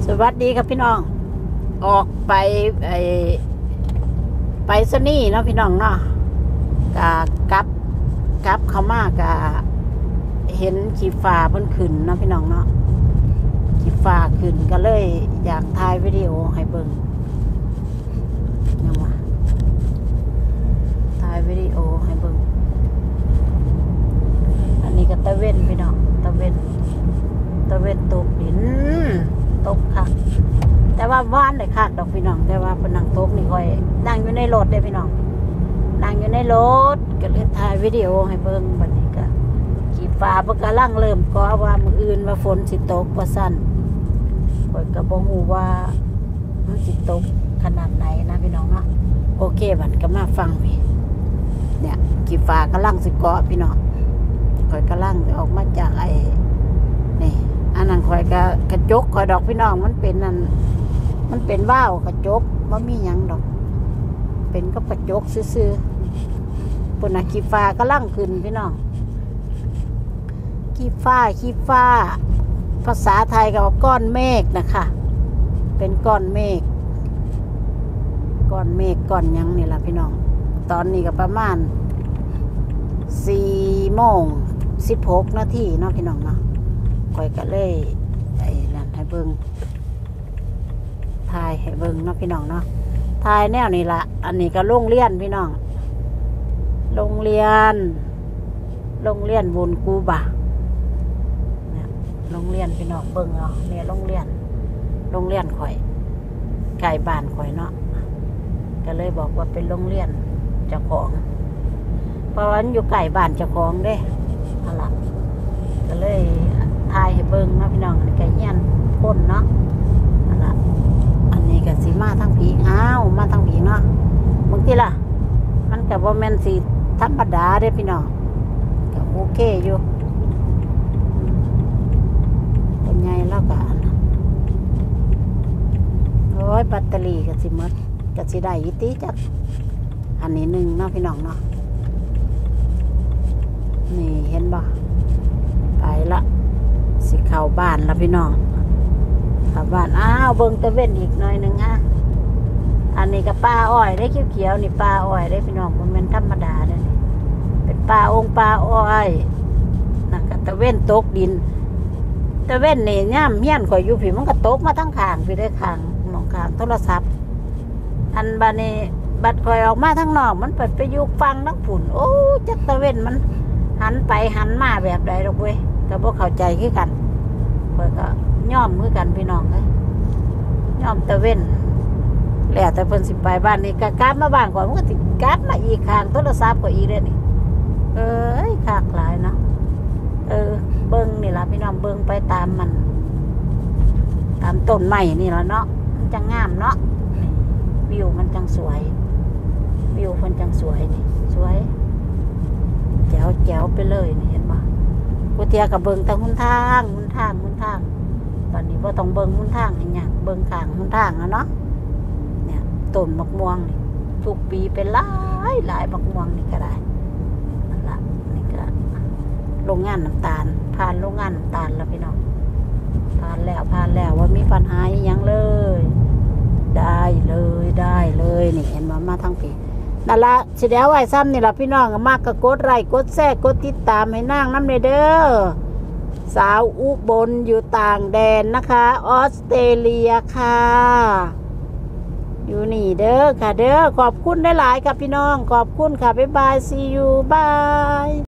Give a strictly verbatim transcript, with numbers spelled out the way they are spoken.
สวัสดีครับพี่น้องออกไปไอไปสนี่เนาะพี่น้องเนาะกะกลับกลับเขามากกะเห็นขีฟ้าเพิ่นขึ้นเนาะพี่น้องเนาะขีฟ้าขึ้นก็เลยอยากถ่ายวิดีโอให้เบิ่งยังวะถ่ายวิดีโอให้เบิ่งอันนี้ก็ตะเว้นพี่น้องตะเว้นตะเว้นตกดินตกค่ะแต่ว่าว่านเลยค่ะดอกพี่น้องแต่ว่าเป็นนั่งตกนี่ค่อยนั่งอยู่ในรถเด้พี่น้องนั่งอยู่ในรถก็เลยถ่ายวิดีโอให้เบิ่งบัดนี้ก็ขีฟ้าเพิ่นกำลังเริ่มก่อว่ามื้ออื่นว่าฝนสิตกว่าซั่นข้อยก็บ่ฮู้ว่ามันสิตกขนาดไหนนะพี่น้องเนาะโอเคบัดก็มาฟังพี่เนี่ยขีฟ้ากำลังสิเกาะพี่น้องข้อยกำลังออกมาจากไอ้นี่อันนั้นข่อยก็กระจกข่อยดอกพี่น้องมันเป็นนั่นมันเป็นว่าวกระจกบ่มีหยังดอกเป็นก็กระจกซื่อๆปุ่นน่ะขี้ฟ้ากำลังขึ้นพี่น้องขี้ฟ้าขี้ฟ้าภาษาไทยก็ว่าก้อนเมฆนะคะเป็นก้อนเมฆก้อนเมฆก้อนหยังนี่ล่ะพี่น้องตอนนี้ก็ประมาณสี่โมงสิบหกนาทีเนาะพี่น้องเนาะข่อยก็เลยไอ้นั่นให้เบิ่งถ่ายให้เบิ่งเนาะพี่น้องเนาะถ่ายแนวนี่ละอันนี้ก็โรงเรียนพี่น้องโรงเรียนโรงเรียนบุญกูบะเนี่ยโรงเรียนพี่น้องเบิ่งเอาเนี่ยโรงเรียนโรงเรียนข่อยไก่บ้านข่อยเนาะก็เลยบอกว่าเป็นโรงเรียนเจ้าของเพราะว่าอยู่ไก่บ้านเจ้าของเด้อะไรก็เลยถ่ายให้เบิ่งเนาะพี่น้องอันนี้ก็เฮียนคนเนาะนั่นล่ะอันนี้ก็สิมาทั้งผีอ้าวมาทั้งผีเนาะบางทีล่ะมันก็บ่แม่นสิธรรมดาเด้พี่น้องก็โอเคอยู่เป็นไงแล้วก็โอ้ยแบตเตอรี่ก็สิหมดก็สิได้อีติจักอันนี้หนึ่งเนาะพี่น้องเนาะนี่เห็นบ่ไปละสิเข้าบ้านแล้วพี่น้องเข้าบ้านอ้าวเบิ่งตะเว้นอีกหน่อยนึงฮะอันนี้ก็ปลาอ้อยได้เขียวๆนี่ปลาอ้อยได้พี่น้องมันเป็นธรรมดาเด้นี่เป็นปลาองค์ปลาอ้อยนั่นก็ตะเว้นตกดินตะเว้นนี่ย่ำเฮียนข่อยอยู่พี่มันก็ตกมาทั้งข้างพี่ได้ข้างมองข้างโทรศัพท์อันบัดนี้บัดข่อยออกมาทั้งนอกมันไปไปอยู่ฟังทั้งฝุ่นโอ้จักตะเว้นมันหันไปหันมาแบบใดดอกเว้ยก็บ่เข้าใจคือกันเพิ่นก็ย่อมคือกันพี่น้องเอ้ยย่อมตะเว้นแล้วแต่เพิ่นสิไปบ้านนี้ก็กลับมาบ้านก่อนมันก็สิกลับมาอีกข้างโทรศัพท์ก็อีกเด้นี่เอ้ยคักหลายเนาะเออเบิ่งนี่ล่ะพี่น้องเบิ่งไปตามมันตามต้นไม้นี่ล่ะเนาะมันจังงามเนาะวิวมันจังสวยวิวเพิ่นจังสวยนี่สวยแจ๋วแจ๋วไปเลยนี่เห็นบ่กูเทียกับเบิ่งแต่หุ่นทางหุ่นทางหุ่นทางตอนนี้บ่ต้องเบิ่งหุ่นทางอีหยังเบิ่งข้างหุ่นทางแล้วเนาะเนี่ยต้นมะม่วงนี่ทุกปีเป็นหลายหลายมะม่วงนี่ก็ได้นั่นล่ะนี่ก็โรงงานน้ำตาลผ่านโรงงานน้ำตาลแล้วพี่น้องผ่านแล้วผ่านแล้วว่ามีปัญหาอีหยังเลยได้เลยได้เลยนี่เห็นบ่มาทั้งปีนั่นละสิเดี๋ยวไว้ซ้ำนี่ละพี่น้องมากก็กดไลค์กดแชร์กดติดตามให้นางน้ำเด้อสาวอุบลอยู่ต่างแดนนะคะออสเตรเลียค่ะอยู่นี่เด้อค่ะเด้อขอบคุณได้หลายค่ะพี่น้องขอบคุณค่ะบ๊ายบาย see you bye